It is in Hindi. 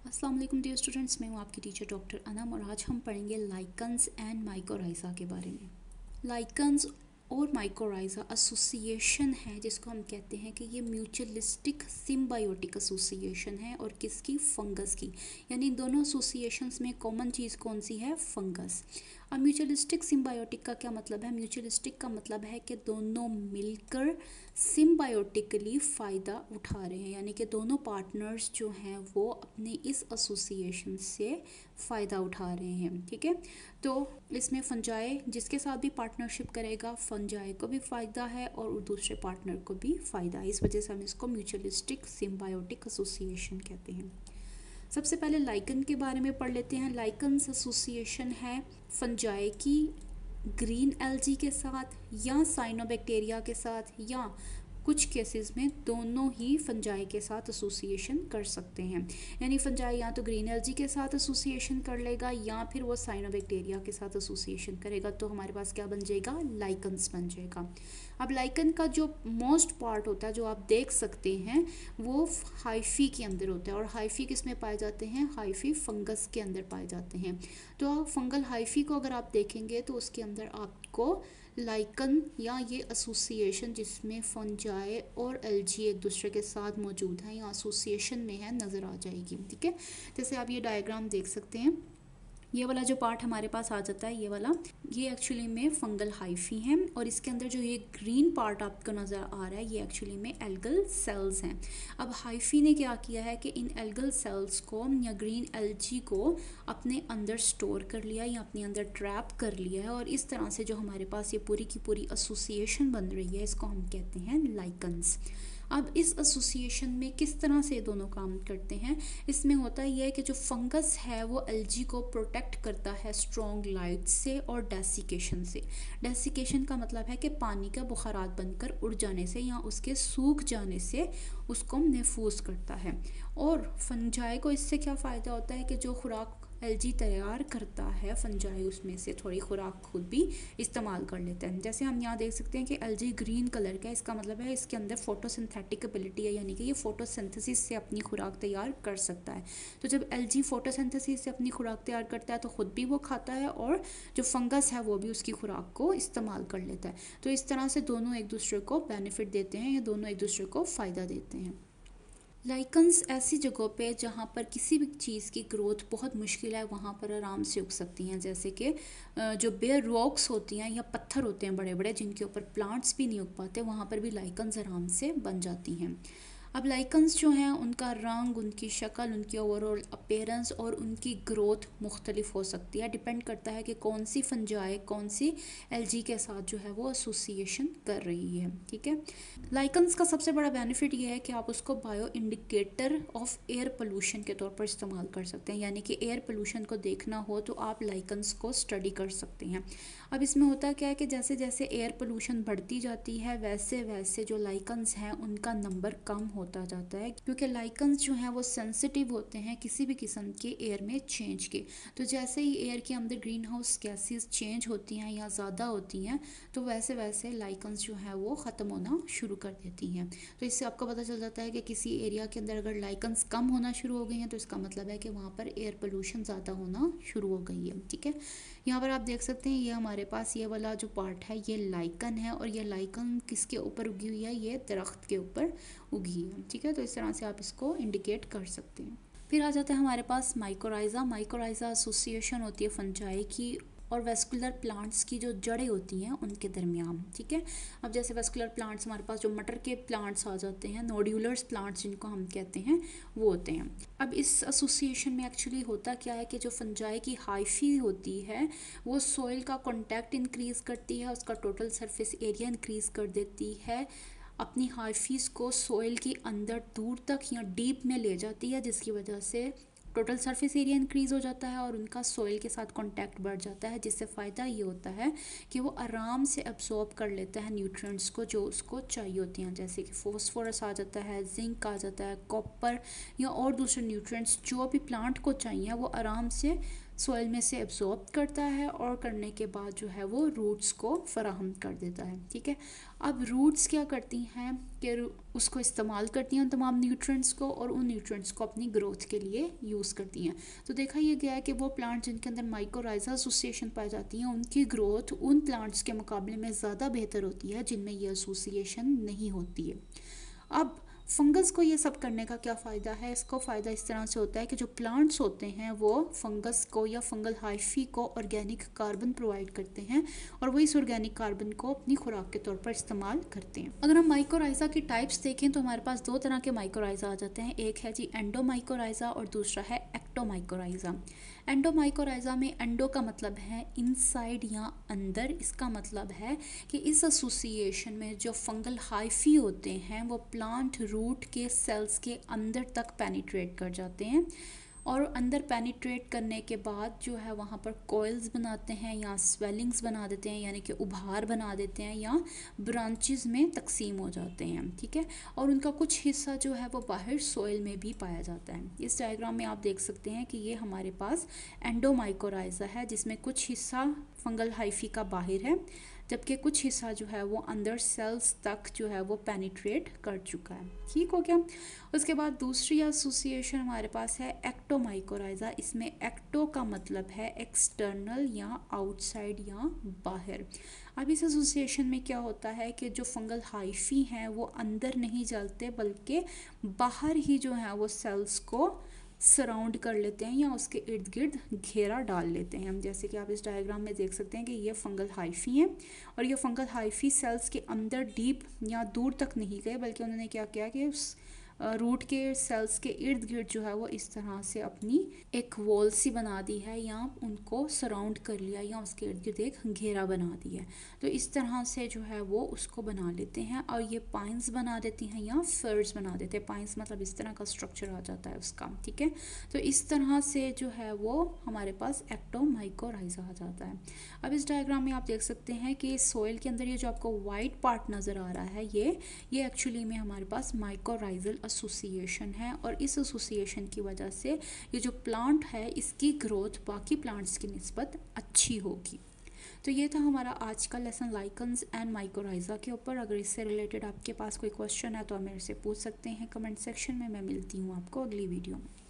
अस्सलाम वालेकुम डियर स्टूडेंट्स, मैं हूँ आपकी टीचर डॉक्टर अनम और आज हम पढ़ेंगे लाइकन्स एंड माइकोराइज़ा के बारे में। लाइकन्स और माइकोराइज़ा एसोसिएशन है जिसको हम कहते हैं कि ये म्यूचुअलिस्टिक सिम्बायोटिक एसोसिएशन है और किसकी, फंगस की। यानी इन दोनों एसोसिएशंस में कॉमन चीज़ कौन सी है, फंगस। अब म्यूचुअलिस्टिक सिम्बायोटिक का क्या मतलब है? म्यूचुअलिस्टिक का मतलब है कि दोनों मिलकर सिम्बायोटिकली फ़ायदा उठा रहे हैं, यानी कि दोनों पार्टनर्स जो हैं वो अपने इस एसोसिएशन से फ़ायदा उठा रहे हैं। ठीक है, तो इसमें फंजाई जिसके साथ भी पार्टनरशिप करेगा, फंजाई को भी फ़ायदा है और दूसरे पार्टनर को भी फ़ायदा है। इस वजह से हम इसको म्यूचुअलिस्टिक सिम्बायोटिक एसोसिएशन कहते हैं। सबसे पहले लाइकन के बारे में पढ़ लेते हैं। लाइकन्स एसोसिएशन है फंजाई की ग्रीन एल्गी के साथ या साइनोबैक्टीरिया के साथ, या कुछ केसेस में दोनों ही फंजाई के साथ एसोसिएशन कर सकते हैं। यानी फंजाई या तो ग्रीन एल्गी के साथ एसोसिएशन कर लेगा या फिर वो साइनोबैक्टीरिया के साथ एसोसिएशन करेगा, तो हमारे पास क्या बन जाएगा, लाइकन्स बन जाएगा। अब लाइकन का जो मोस्ट पार्ट होता है जो आप देख सकते हैं वो हाइफी के अंदर होता है, और हाइफी किस में पाए जाते हैं, हाइफी फंगस के अंदर पाए जाते हैं। तो फंगल हाइफी को अगर आप देखेंगे तो उसके अंदर आपको लाइकन या ये एसोसिएशन जिसमें फंजाई और एल्गी एक दूसरे के साथ मौजूद हैं या एसोसिएशन में है, नज़र आ जाएगी। ठीक है, जैसे आप ये डायग्राम देख सकते हैं, ये वाला जो पार्ट हमारे पास आ जाता है, ये वाला, ये एक्चुअली में फंगल हाइफी है, और इसके अंदर जो ये ग्रीन पार्ट आपको नज़र आ रहा है ये एक्चुअली में एल्गल सेल्स हैं। अब हाइफी ने क्या किया है कि इन एल्गल सेल्स को या ग्रीन एल्गी को अपने अंदर स्टोर कर लिया या अपने अंदर ट्रैप कर लिया है, और इस तरह से जो हमारे पास ये पूरी की पूरी एसोसिएशन बन रही है इसको हम कहते हैं लाइकन्स। अब इस एसोसिएशन में किस तरह से दोनों काम करते हैं, इसमें होता यह है कि जो फंगस है वो एल्गी को प्रोटेक्ट करता है स्ट्रॉन्ग लाइट से और डेसिकेशन से। डेसिकेशन का मतलब है कि पानी का बुखारात बनकर उड़ जाने से या उसके सूख जाने से उसको महफूज करता है। और फंजाई को इससे क्या फ़ायदा होता है कि जो खुराक एल्गी तैयार करता है फंजाई उसमें से थोड़ी खुराक खुद भी इस्तेमाल कर लेते हैं। जैसे हम यहाँ देख सकते हैं कि एल्गी ग्रीन कलर का है, इसका मतलब है इसके अंदर फोटोसिंथेटिक एबिलिटी है, यानी कि ये फोटोसिंथेसिस से अपनी खुराक तैयार कर सकता है। तो जब एल्गी फोटोसिंथेसिस से अपनी खुराक तैयार करता है तो ख़ुद भी वो खाता है और जो फंगस है वो भी उसकी खुराक को इस्तेमाल कर लेता है। तो इस तरह से दोनों एक दूसरे को बेनिफिट देते हैं या दोनों एक दूसरे को फ़ायदा देते हैं। लाइकन्स ऐसी जगहों पे जहाँ पर किसी भी चीज़ की ग्रोथ बहुत मुश्किल है वहाँ पर आराम से उग सकती हैं, जैसे कि जो बेयर रॉक्स होती हैं या पत्थर होते हैं बड़े बड़े जिनके ऊपर प्लांट्स भी नहीं उग पाते, वहाँ पर भी लाइकन्स आराम से बन जाती हैं। अब लाइकन्स जो हैं उनका रंग, उनकी शक्ल, उनकी ओवरऑल अपीयरेंस और उनकी ग्रोथ मुख्तलिफ हो सकती है, डिपेंड करता है कि कौन सी फंजाई कौन सी एल्गी के साथ जो है वो एसोसिएशन कर रही है। ठीक है, लाइकन्स का सबसे बड़ा बेनिफिट ये है कि आप उसको bio indicator of air pollution के तौर पर इस्तेमाल कर सकते हैं, यानी कि एयर पोल्यूशन को देखना हो तो आप लाइकन्स को स्टडी कर सकते हैं। अब इसमें होता क्या है कि जैसे जैसे एयर पोल्यूशन बढ़ती जाती है वैसे वैसे जो लाइकन्स हैं उनका नंबर कम होता जाता है, क्योंकि लाइकन्स जो हैं वो सेंसिटिव होते हैं किसी भी किस्म के एयर में चेंज के। तो जैसे ही एयर के अंदर ग्रीन हाउस गैसेस चेंज होती हैं या ज़्यादा होती हैं तो वैसे वैसे लाइकन्स जो हैं वो ख़त्म होना शुरू कर देती हैं। तो इससे आपको पता चल जाता है कि किसी एरिया के अंदर अगर लाइकन्स कम होना शुरू हो गई हैं तो इसका मतलब है कि वहाँ पर एयर पोल्यूशन ज़्यादा होना शुरू हो गई है। ठीक है, यहाँ पर आप देख सकते हैं ये हमारे पास ये वाला जो पार्ट है ये लाइकन है, और ये लाइकन किसके ऊपर उगी हुई है, ये दरख्त के ऊपर उगी है। ठीक है, तो इस तरह से आप इसको इंडिकेट कर सकते हैं। फिर आ जाता है हमारे पास माइकोराइज़ा। माइकोराइज़ा एसोसिएशन होती है फंजाई की और वेस्कुलर प्लांट्स की जो जड़ें होती हैं उनके दरमियान। ठीक है, अब जैसे वेस्कुलर प्लांट्स हमारे पास जो मटर के प्लांट्स आ जाते हैं, नोड्यूलर्स प्लांट्स जिनको हम कहते हैं, वो होते हैं। अब इस एसोसिएशन में एक्चुअली होता क्या है कि जो फंजाई की हाइफी होती है वो सॉइल का कॉन्टैक्ट इंक्रीज़ करती है, उसका टोटल सरफेस एरिया इंक्रीज़ कर देती है, अपनी हाइफीज़ को सॉइल के अंदर दूर तक या डीप में ले जाती है, जिसकी वजह से टोटल सरफेस एरिया इंक्रीज़ हो जाता है और उनका सॉइल के साथ कांटेक्ट बढ़ जाता है, जिससे फ़ायदा ये होता है कि वो आराम से अब्सॉर्ब कर लेता है न्यूट्रिएंट्स को जो उसको चाहिए होती हैं, जैसे कि फॉस्फोरस आ जाता है, जिंक आ जाता है, कॉपर या और दूसरे न्यूट्रिएंट्स जो भी प्लांट को चाहिए वो आराम से सॉइल में से एब्जॉर्ब करता है और करने के बाद जो है वो रूट्स को फराहम कर देता है। ठीक है, अब रूट्स क्या करती हैं कि उसको इस्तेमाल करती हैं उन तमाम न्यूट्रिएंट्स को और उन न्यूट्रिएंट्स को अपनी ग्रोथ के लिए यूज़ करती हैं। तो देखा ये गया है कि वो प्लांट जिनके अंदर माइकोराइजा एसोसिएशन पाई जाती है उनकी ग्रोथ उन प्लांट्स के मुकाबले में ज़्यादा बेहतर होती है जिनमें ये एसोसिएशन नहीं होती है। अब फंगस को ये सब करने का क्या फ़ायदा है? इसको फ़ायदा इस तरह से होता है कि जो प्लांट्स होते हैं वो फंगस को या फंगल हाइफी को ऑर्गेनिक कार्बन प्रोवाइड करते हैं और वो इस ऑर्गेनिक कार्बन को अपनी खुराक के तौर पर इस्तेमाल करते हैं। अगर हम माइकोराइजा की टाइप्स देखें तो हमारे पास दो तरह के माइकोराइजा आ जाते हैं। एक है जी एंडोमाइकोराइजा और दूसरा है एक्टोमाइकोराइजा। एंडोमाइकोराइजा में एंडो का मतलब है इनसाइड या अंदर। इसका मतलब है कि इस एसोसिएशन में जो फंगल हाइफी होते हैं वो प्लांट रूट के सेल्स के अंदर तक पेनिट्रेट कर जाते हैं और अंदर पेनिट्रेट करने के बाद जो है वहाँ पर कॉइल्स बनाते हैं या स्वेलिंग्स बना देते हैं, यानी कि उभार बना देते हैं या ब्रांचेस में तकसीम हो जाते हैं। ठीक है, और उनका कुछ हिस्सा जो है वो बाहर सॉइल में भी पाया जाता है। इस डायग्राम में आप देख सकते हैं कि ये हमारे पास एंडोमाइकोराइजा है जिसमें कुछ हिस्सा फंगल हाइफी का बाहर है जबकि कुछ हिस्सा जो है वो अंदर सेल्स तक जो है वो पेनिट्रेट कर चुका है। ठीक हो गया। उसके बाद दूसरी एसोसिएशन हमारे पास है एक्टोमाइकोराइजा। इसमें एक्टो का मतलब है एक्सटर्नल या आउटसाइड या बाहर। अब इस एसोसिएशन में क्या होता है कि जो फंगल हाइफी हैं वो अंदर नहीं जलते बल्कि बाहर ही जो है वो सेल्स को सराउंड कर लेते हैं या उसके इर्द गिर्द घेरा डाल लेते हैं। हम जैसे कि आप इस डायग्राम में देख सकते हैं कि ये फंगल हाइफी हैं और ये फंगल हाइफी सेल्स के अंदर डीप या दूर तक नहीं गए बल्कि उन्होंने क्या किया कि उस रूट के सेल्स के इर्द गिर्द जो है वो इस तरह से अपनी एक वॉल सी बना दी है या उनको सराउंड कर लिया या उसके इर्द गिर्द एक घेरा बना दिया है। तो इस तरह से जो है वो उसको बना लेते हैं और ये पाइन्स बना देती हैं या फर्स बना देते हैं। पाइन्स मतलब इस तरह का स्ट्रक्चर आ जाता है उसका। ठीक है, तो इस तरह से जो है वो हमारे पास एक्टोमाइकोराइजा आ जाता है। अब इस डायग्राम में आप देख सकते हैं कि सॉइल के अंदर ये जो आपको वाइट पार्ट नज़र आ रहा है ये एक्चुअली में हमारे पास माइकोराइजल एसोसिएशन है और इस एसोसिएशन की वजह से ये जो प्लांट है इसकी ग्रोथ बाकी प्लांट्स की निस्बत अच्छी होगी। तो ये था हमारा आज का लेसन लाइकन्स एंड माइकोराइजा के ऊपर। अगर इससे रिलेटेड आपके पास कोई क्वेश्चन है तो आप मेरे से पूछ सकते हैं कमेंट सेक्शन में। मैं मिलती हूँ आपको अगली वीडियो में।